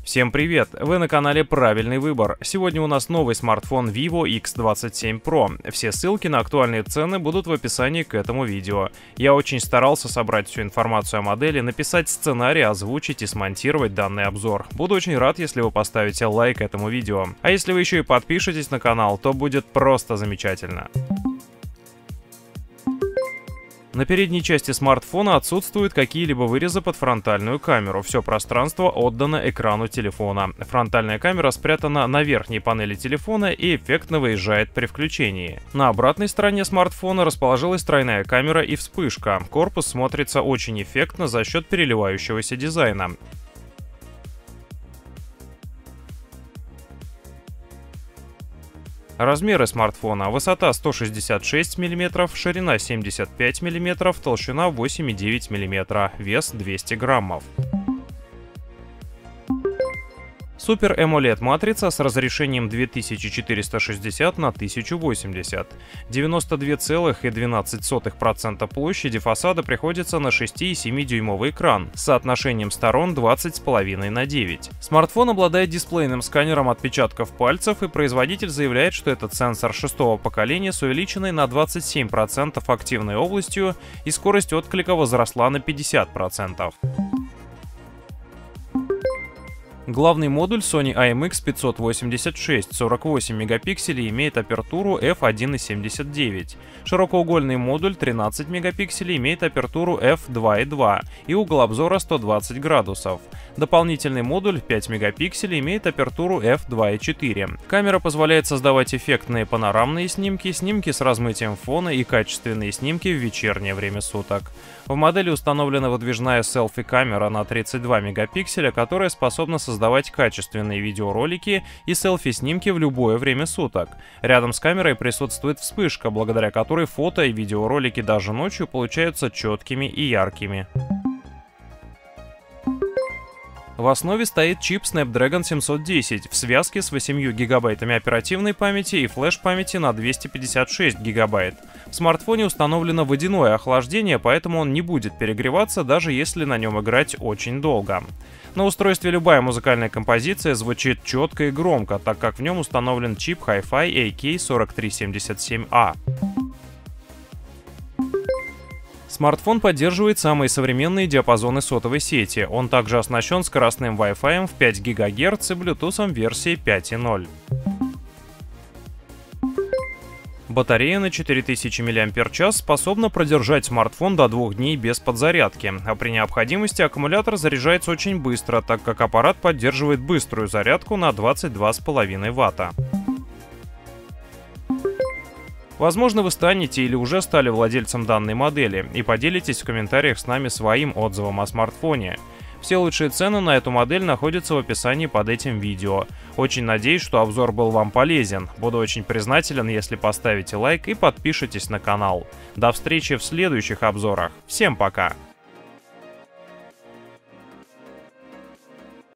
Всем привет! Вы на канале Правильный выбор. Сегодня у нас новый смартфон Vivo X27 Pro. Все ссылки на актуальные цены будут в описании к этому видео. Я очень старался собрать всю информацию о модели, написать сценарий, озвучить и смонтировать данный обзор. Буду очень рад, если вы поставите лайк этому видео. А если вы еще и подпишетесь на канал, то будет просто замечательно. На передней части смартфона отсутствуют какие-либо вырезы под фронтальную камеру. Все пространство отдано экрану телефона. Фронтальная камера спрятана на верхней панели телефона и эффектно выезжает при включении. На обратной стороне смартфона расположилась тройная камера и вспышка. Корпус смотрится очень эффектно за счет переливающегося дизайна. Размеры смартфона: высота 166 мм, ширина 75 мм, толщина 8,9 мм, вес 200 граммов. Супер AMOLED матрица с разрешением 2460 на 1080. 92,12% площади фасада приходится на 6,7 дюймовый экран с соотношением сторон 20,5 на 9. Смартфон обладает дисплейным сканером отпечатков пальцев, и производитель заявляет, что этот сенсор шестого поколения с увеличенной на 27% активной областью, и скорость отклика возросла на 50%. Главный модуль Sony IMX586 48 мегапикселей имеет апертуру f1.79. Широкоугольный модуль 13 мегапикселей имеет апертуру f2.2 и угол обзора 120 градусов. Дополнительный модуль 5 мегапикселей имеет апертуру f2.4. Камера позволяет создавать эффектные панорамные снимки, снимки с размытием фона и качественные снимки в вечернее время суток. В модели установлена выдвижная селфи-камера на 32 мегапикселя, которая способна создавать качественные видеоролики и селфи-снимки в любое время суток. Рядом с камерой присутствует вспышка, благодаря которой фото и видеоролики даже ночью получаются четкими и яркими. В основе стоит чип Snapdragon 710 в связке с 8 гигабайтами оперативной памяти и флеш-памяти на 256 гигабайт. В смартфоне установлено водяное охлаждение, поэтому он не будет перегреваться, даже если на нем играть очень долго. На устройстве любая музыкальная композиция звучит четко и громко, так как в нем установлен чип Hi-Fi AK4377A. Смартфон поддерживает самые современные диапазоны сотовой сети. Он также оснащен скоростным Wi-Fi в 5 ГГц и Bluetooth версии 5.0. Батарея на 4000 мАч способна продержать смартфон до 2 дней без подзарядки, а при необходимости аккумулятор заряжается очень быстро, так как аппарат поддерживает быструю зарядку на 22,5 Вт. Возможно, вы станете или уже стали владельцем данной модели и поделитесь в комментариях с нами своим отзывом о смартфоне. Все лучшие цены на эту модель находятся в описании под этим видео. Очень надеюсь, что обзор был вам полезен. Буду очень признателен, если поставите лайк и подпишитесь на канал. До встречи в следующих обзорах. Всем пока!